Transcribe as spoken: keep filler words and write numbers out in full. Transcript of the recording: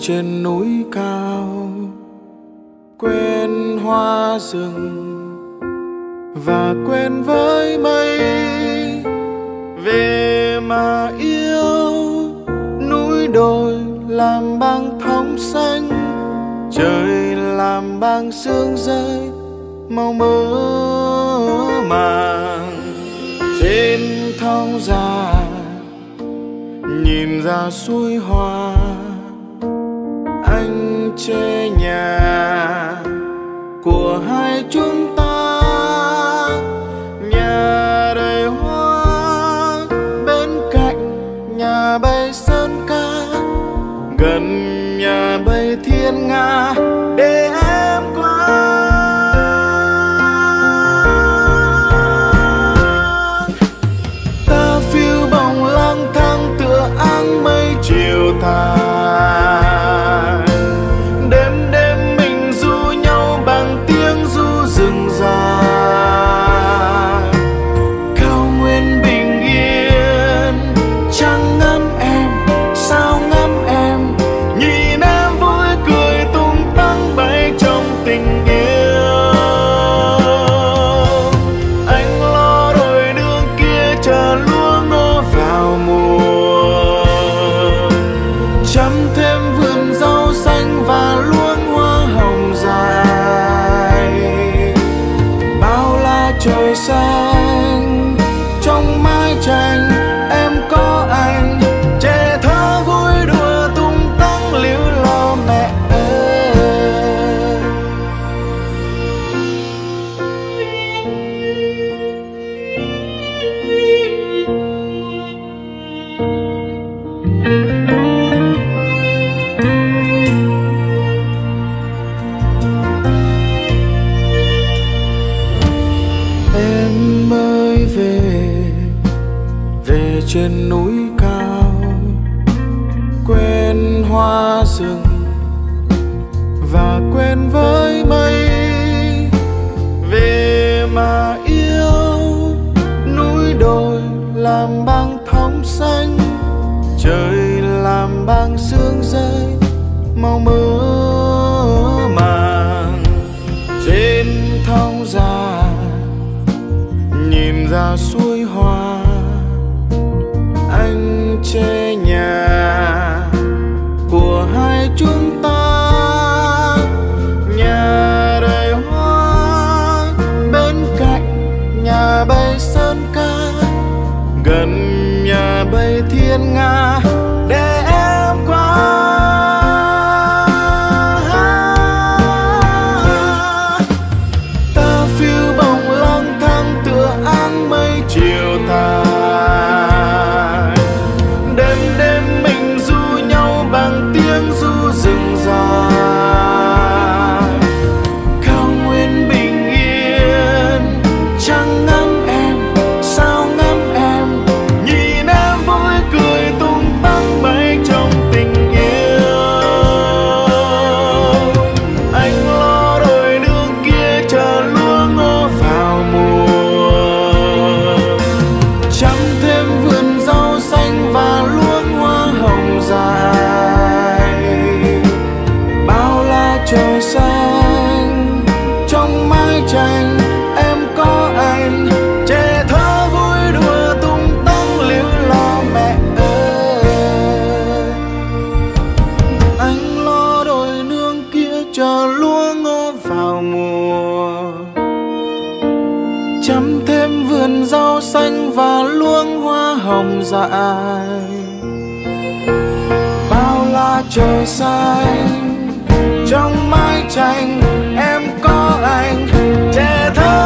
trên núi cao, quên hoa rừng và quên với mây. Về mà yêu núi đồi làm băng thống xanh, trời làm băng sương rơi màu mơ màng. Trên thong già nhìn ra suối hoa, anh chê nhà của hai chúng ta. Nhà đầy hoa bên cạnh nhà bay sơn ca, gần nhà bay thiên nga để em qua. Ta phiêu bồng lang thang tựa áng mây chiều tàn, đêm đêm mình ru nhau bằng tiếng ru rừng già. Cao nguyên bình yên trăng ngắm em, sao ngắm em, nhìn em vui cười tung tăng bay trong tình yêu. Anh lo đồi đường kia chờ lúa ngô vào mùa, chăm thêm vườn rau xanh và luống hoa hồng dài. Bao la trời xanh trong mái tranh em có anh, trẻ thơ vui đùa tung tăng líu lo mẹ ơi. Em ơi về, về trên núi cao, quên hoa rừng và quên với mây. Về mà yêu núi đồi làm băng thống xanh, trời làm băng sương rơi màu mơ màng. Trên thong già nhìn ra suối hoa, anh chê nhà của hai chúng ta. Nhà đầy hoa bên cạnh nhà bay sơn ca, gần nhà bay thiên nga để em qua. Ta phiêu bồng lang thang tựa áng mây chiều tàn, đêm đêm mình ru nhau bằng tiếng ru rừng già. Cao nguyên bình yên trăng ngắm em, sao ngắm em, nhìn em vui cười tung tăng bay trong tình yêu. Anh lo đồi đường kia chờ lúa ngô vào mùa, chăm thêm vườn rau xanh và luống hoa hồng dài. Bao la trời xanh trong mái tranh em có anh, trẻ thơ vui đùa tung tăng líu lo mẹ ơi. Anh lo đồi nương kia chờ lúa ngô vào mùa, chăm thêm vườn rau xanh và luống hoa hồng dại. Bao la trời xanh trong mái tranh em có anh, trẻ thơ